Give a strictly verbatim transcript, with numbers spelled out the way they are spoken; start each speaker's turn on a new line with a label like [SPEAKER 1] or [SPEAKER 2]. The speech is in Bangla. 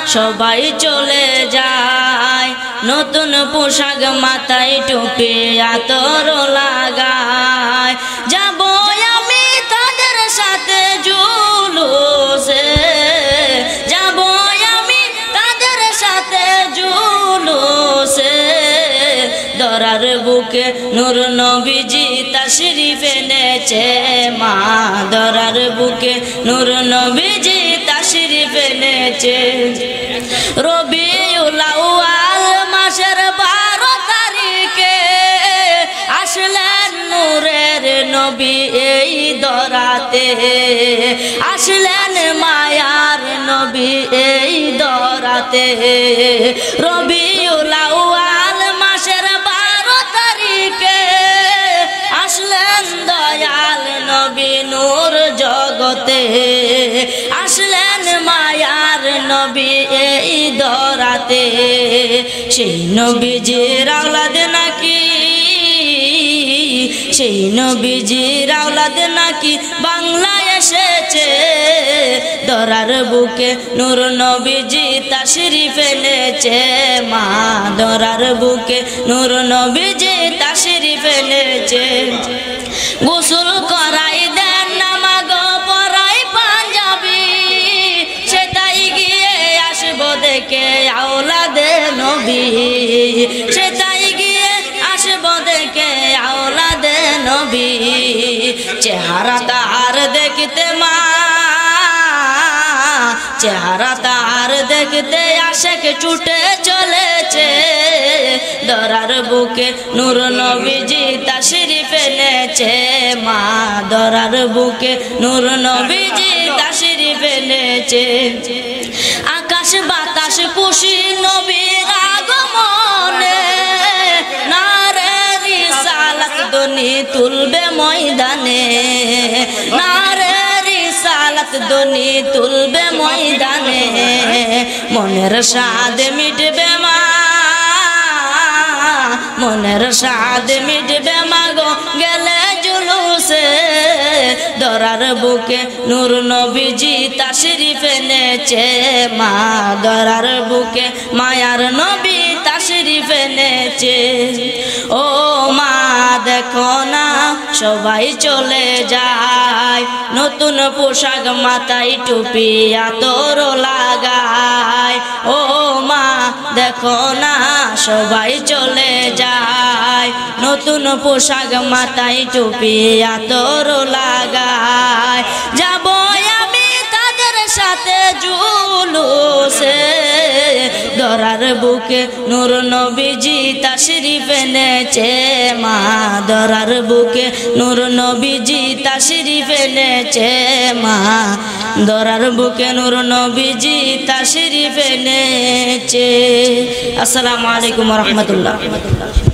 [SPEAKER 1] সবাই চলে যায় নতুন পোশাক মাথায় টুপি আতর লাগায় যাব আমি তাদের সাথে জুলুসে যাব আমি তাদের সাথে জুলুসে দরার বুকে নূর নবীজি তাশরীফ এনেছে মা দরার বুকে নূর নবীজি তাশরীফ এনেছে রবিউল আউয়াল মাসের বারো তারিখে আসলেন নূরের নবী এই দরাতে আসলেন মায়ার নবী এই দরাতে রবিউল আউয়াল মাসের বারো তারিখে আসলেন দয়াল নবী নূর জগতে আসলেন মায়ার নবী এই দরাতে সেই নবীজির আওলাদ নাকি সেই নবীজির আওলাদ নাকি বাংলায় এসেছে দরার বুকে নূর নবীজি তাশরীফ এনেছে মা দরার বুকে নূর নবীজি তাশরীফ এনেছে গোসল করাই দেন নামাজ পড়াই পাঞ্জাবি সেটাই গিয়ে আসবো দেখে আওলাদে নবী সেটাই গিয়ে আসবো দেখে আওলাদে নবী চেহারা তার দেখতে মা চেহারা তার দেখতে আশেক ছুটে চলেছে দরার বুকে নূর নবীজি তাশরীফ এনেছে মা দরার বুকে নূর নবীজি তাশরীফ এনেছে আকাশ বাতাস খুশি নবীর আগমনে নারে রিসালাত ধ্বনি তুলবে ময়দানে নারে রিসালাত ধ্বনি তুলবে ময়দানে মনের স্বাদ মিটবে মা মনের স্বাদ মিটবে মা গো গেলে জুলুসে দরার বুকে নূর নবীজি তাশরীফ এনেছে মা দরার বুকে মায়ার নবী তাশরীফ এনেছে ও মা দেখো না সবাই চলে যায় নতুন পোশাক মাথায় টুপি আতর লাগায় ও মা দেখো না সবাই চলে যায় নতুন পোশাক মাথায় টুপি আতর লাগায় যাব আমি তাদের সাথে জুলুসে দরার বুকে নূর নবীজি তাশরীফ এনেছে মা দরার বুকে নূর নবীজি তাশরীফ এনেছে মা দরার বুকে নূর নবীজি তাশরীফ এনেছে আসসালামু আলাইকুম ওয়া রাহমাতুল্লাহ।